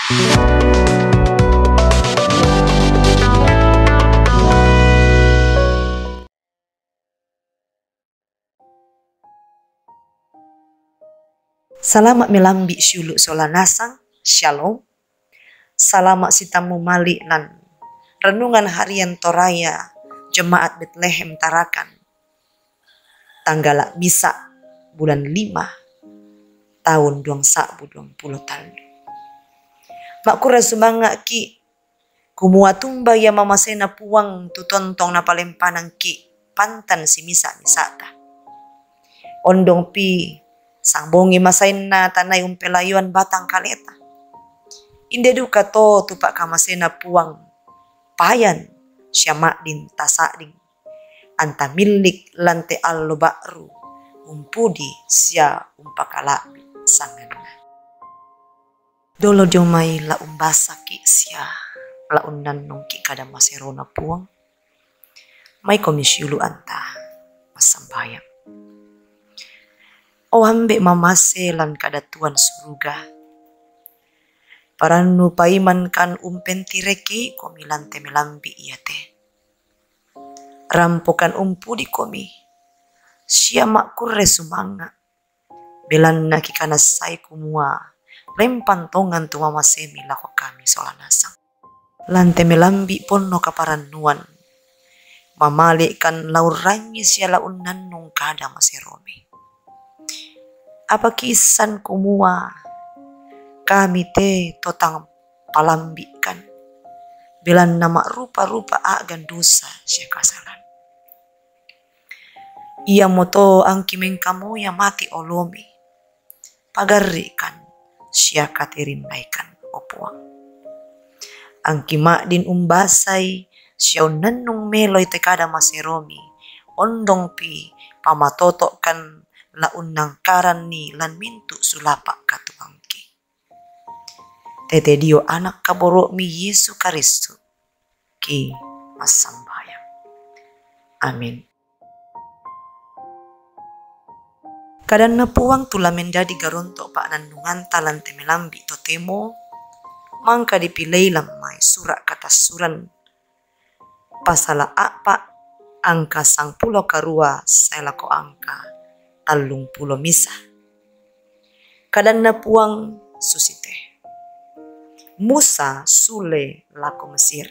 Salamat melambi syulu solanasang, shalom. Salamat sitamu mali lan renungan harian Toraya Jemaat Bethlehem Tarakan. Tanggal Misa bulan 5 tahun 2020 talu. Makura sumanga ki kumua tumba ya mamasena puang tutontong na palempanang ki pantan si misa-misata. Ondong pi sangbongi masain na tanay umpelayuan batang kaleta. Inde duka to tupak kamasena puang payan siya din tasading anta milik lante allo bakru umpudi siya umpakalabi sangana. Dolo jomay la umbasa ki siya la unnan nung ki kada maserona puang may komisyulu anta masambayang. O hambe mamase lan kadatuan suruga. Paranu paiman kan umpentireki komi lante melambi iate. Rampokan umpudi komi. Siya makure sumanga. Belan na kikanasay kumua. Lempan tongan tu mamasemi lako kami solanasang. Lante melambi ponno kaparanuan. Mamalik kan laurangi siya launan nung kada maseromi. Apa kisan kumua kami te totang palambikan bilan nama rupa-rupa agan dosa siya kasalan. Ia moto ang kimeng kamu ya mati olomi pagarikan siya katirimbaikan opuang. Ang kima din umbasay siya nanong meloy te kada maseromi ondong pi pamatoto kan laun nang karan ni lan mintu sulapa katuangki. Tete dio anak kaboro mi Yesu Karistu ki masambayang. Amin. Kadan na puang tula menjadi garonto pak nandungan talan temelambi totemo mangka dipilay lamay surat kata suran pasala apa angka 10 karua saya lako angka 30 misa. Kadan na puang susite. Musa sule lako Mesir.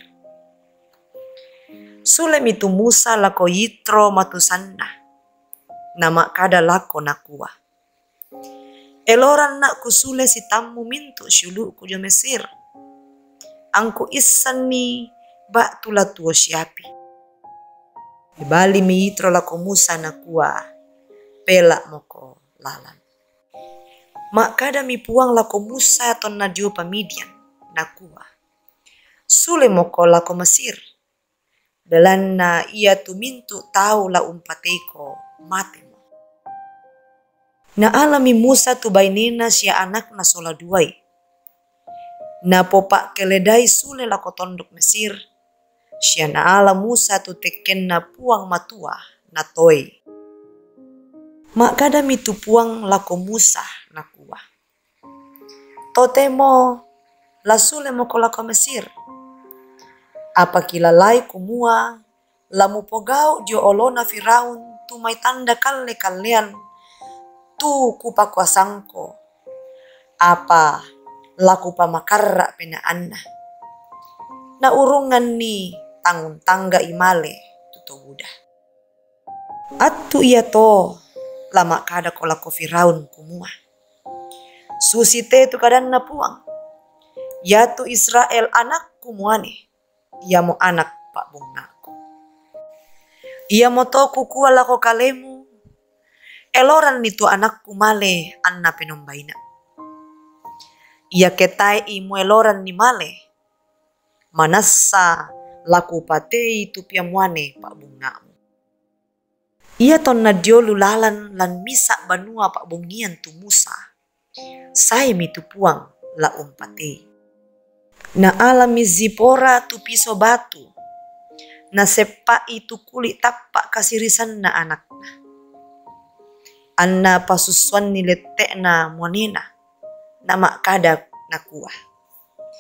Sule mitu Musa lako Yitro matusanna. Nama kada lako nakua. Eloran nak kusule si tamu mintu syulu kujo Mesir. Angku isan mi bak tula tuo siapi. Ibali mi Yitro lako Musa nakua. Pelak moko lalan. Mak kada mi puang lako Musa ton na dio pamidian nakua. Sule moko lako Mesir. Belan na ia tu mintu tau la umpateko mate mo. Na alami Musa tu bainena siya anak na sola duai. Na popak keledai sule lako tondok Mesir. Siya na ala Musa tu teken na puang matua na toy. Mak kada mitu puang lako Musa nakua. Totemo lasule moko lako Mesir. Apa kilalai kumua lamu pogau dio olona Firaun tu may tanda kale kalean tu kupakuasangko. Apa laku pamakarra pinaanna. Na urungan ni tangun tangga imale tuto buda. Atu iya to lama kada kolako Firaun kumua. Susite tu kadan na puang. Ya tu Israel anak kumuane. Ia mo anak pak bungnaku. Ia mo to kukua lako kalemu. Eloran nitu anak kumale anna penombaina. Ia ketai imu eloran ni male. Manasa laku patei tu piamuane pak bungnamu. Ia ton na dio lulalan lan misa banua pak bongian tu Musa. Sai mitu puang la umpate. Na alami Zipora tu piso batu. Na sepa itu kulit tapak kasirisan na anakna. Anna pasuswan ni letek na monena. Na mak kada na kuah.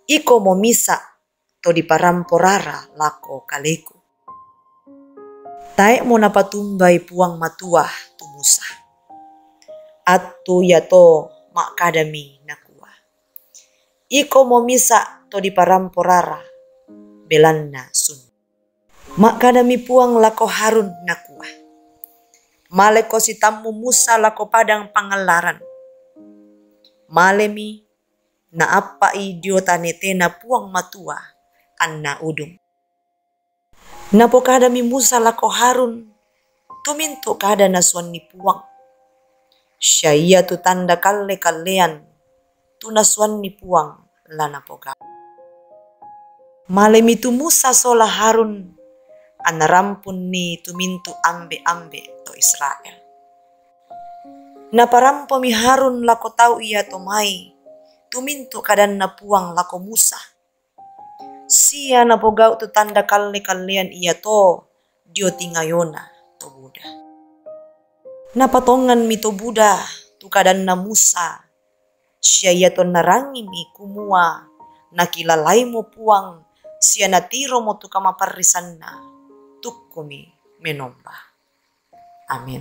Iko momisa to di paramporara lako kaleku. Tae mo napatumbai puang matuah tu Musa. Atu yato makadami nakua. Iko momisa to di paramporara belanna sun. Makadami puang lako Harun nakua. Maleko si tamu Musa lako padang pangalaran. Malemi na apa idiota netena puang matua anna udung. Napo kada mi Musa lako Harun tuminto kada naswan ni puang. Syaiya tu tanda kalle kalean tu naswan ni puang lana poga. Malemi tu Musa sola Harun anna rampun ni tuminto ambe-ambe to Israel. Naparampo mi Harun lako tau iya to mai tuminto kadan na puang lako Musa. Sia na pogau tu tanda kalian iya to dio tingayona to Buddha. Napatongan mi to Buddha tu kadan na Musa. Sia iya to narangi mi kumua nakilalai mo puang sia natiro mo tu kamaparisan na tukumi menomba. Amin.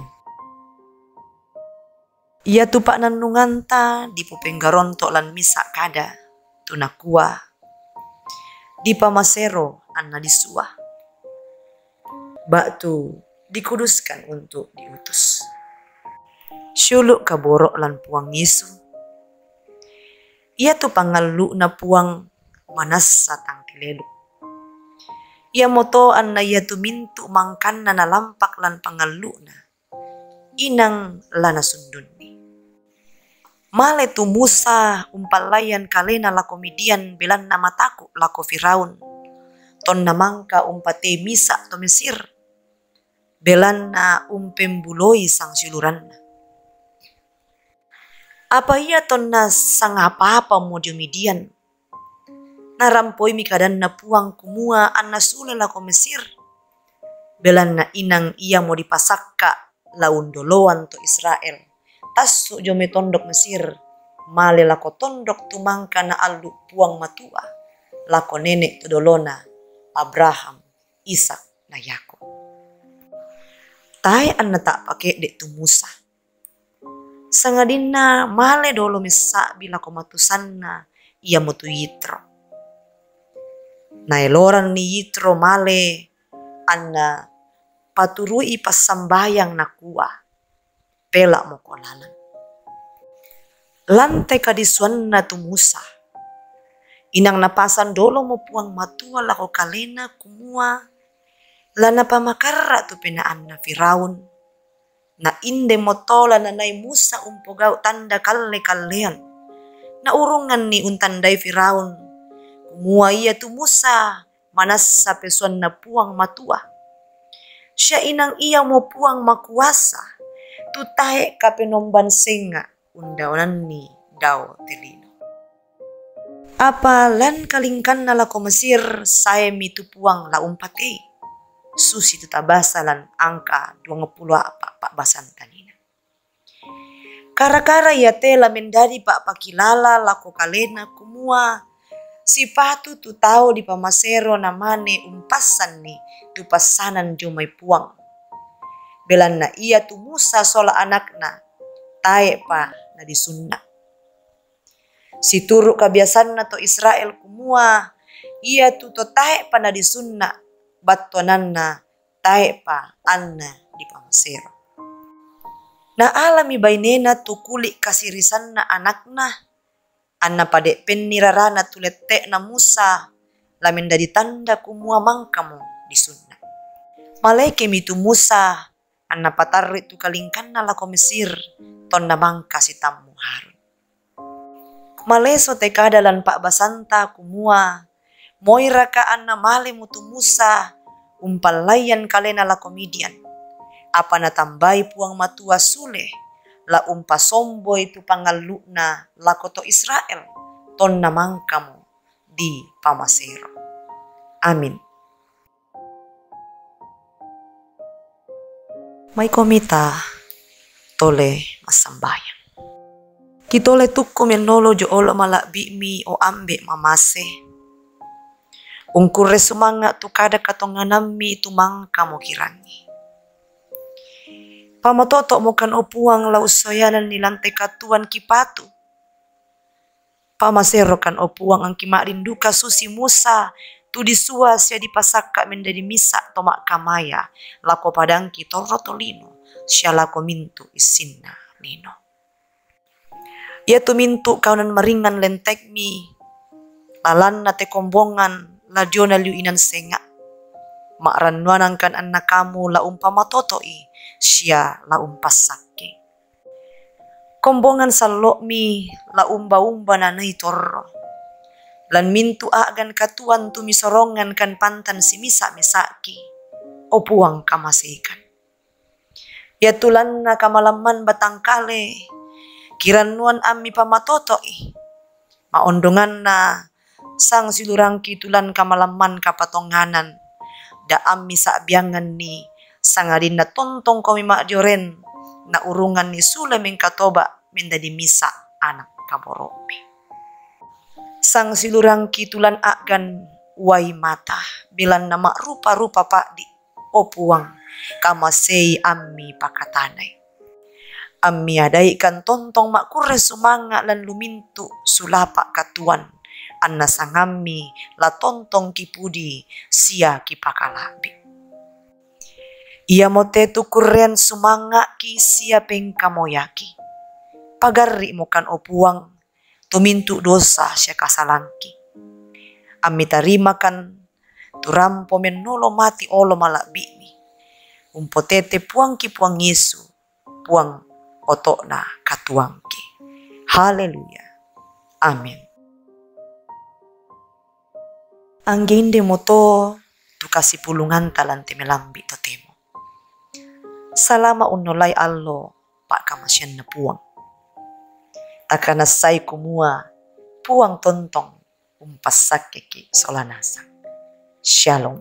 Ia tupak nanunganta di pupenggarontok lan misa kada tunakua di pamasero anna disua. Batu dikuduskan untuk diutus. Syuluk kaborok lan puang Yesu. Ia tu pangalu na puang manasa tang tilelu. Ia moto anna ia tu mintu mangkan na lampak lan pangalu na. Inang lana sundun. Male tu Musa umpalayan kalena lako Midian belan nama taku lako Firaun. Ton namangka umpate misa to Mesir. Belan na umpembuloi sang siluran. Apa ia ton na sang apa-apa mo di Midian. Narampoi mikadan na puang kumua anna sule lako Mesir. Belan na inang ia mo dipasakka laundoloan to Israel. Tasu jome tondok Mesir, male lako tondok tumangka na alu puang matua, lako nenek tudolona, Abraham, Ishak na Yakob. Tai anna tak pake dek tu Musa. Sangadina male dolo mesa bila komatusanna ia mutu Yitro. Na eloran ni Yitro male anna paturui pasambayang na kuah. Pelak mo kolalan. Lantai kadiswan na tu Musa. Inang napasan dolo mo puang matua lako kalena kumua. Lana pamakarra tu penaan na Firaun. Na inde motola na nai Musa umpogau tanda kalean. Na urungan ni untandai Firaun. Kumua ia tu Musa manasa pesuan na puang matua. Siya inang iya mo puang makuasa. Tutahe kapenomban senga undaonan ni daw telino. Apa lan kalingkan na lako Mesir saya mitu puang la umpate. Susi tutabasa lan angka 20 pak basan tanina. Kara-kara ya tela mendadi pak pakilala lako kalena kumua. Si patu tu tau di pamasero namane umpasan ni tu pasanan jumai puang. Belan na ia tu Musa sola anakna, tae pa na disunna. Si turuk kebiasaan na to Israel kumua, ia tu to tae pa na disunna, batonan na tae pa anna di pamasero. Na alami bainena tu kulik kasirisan na anakna, anna pade penirarana tulete na Musa, lamin dari tanda kumua mangkamu disunna. Malaike mitu Musa, anna patarri tu kalingkan na lako Mesir, ton namangka si tamu Harun. Maleso te kadalan pak basanta kumua, moira ka anna male mutu Musa, umpalayan kalena lako Midian. Apa na tambai puang matua sule, la umpa somboy tu pangalu na lako to Israel, ton namangkamu di pamasero. Amin. May komita, tole masambayan. Kitole tukku menolo jo olo malak mi o ambe mamase. Ungkure sumanga tu kada katonganami tu mangka mo kirangi. Pamatoto mo kan opuang lau soyanan ni lantai katuan kipatu. Pamasero kan opuang ang kimarinduka susi Musa. Tu disua sia dipasaka menjadi misa tomak kamaya. Lako padangki toro tolino. Sia lako mintu isinna nino. Ia tu mintu kaunan maringan lentek mi. Lalan na te kombongan la diona liu inan senga. Makranwanang kan anak kamu la umpamatotoi. Sia la umpasake. Kombongan salok mi la umba-umba na torro. Lan mintu agan katuan tu misorongan kan pantan si misa misaki. O puang kamasikan. Ya tulan na kamalaman batangkale. Kiranuan ami pamatotoi. Maondongan na sang silurangki tulan kamalaman kapatonganan. Da ami sabiangan ni sangadin na tontong kami makjoren. Na urungan ni sula mengkatoba mendadi misa anak kaborobi. Sang silurang kitulan agan wai mata bilan nama rupa-rupa pakdi o puang kamasei ammi pakatanay. Ammi adaikan tontong makure sumanga lan lumintu sulapa katuan anna sangammi la tontong kipudi sia kipakalabi. Ia mote tukuren sumanga ki sia pengkamoyaki. Pagarri mo kan o puang tumintu dosa siya kasalangki. Ami tarima kan turampo menolo mati olo malakbi mi. Umpotete puangki puang Yesu. Puang otok na katuangki. Haleluya. Amin. Anggende moto tu kasih pulungan talante melambi to temo. Salama unolay allo pak kamasyan na puang. Takanasay kumua puang tontong umpasak kiki solanasang. Shalom.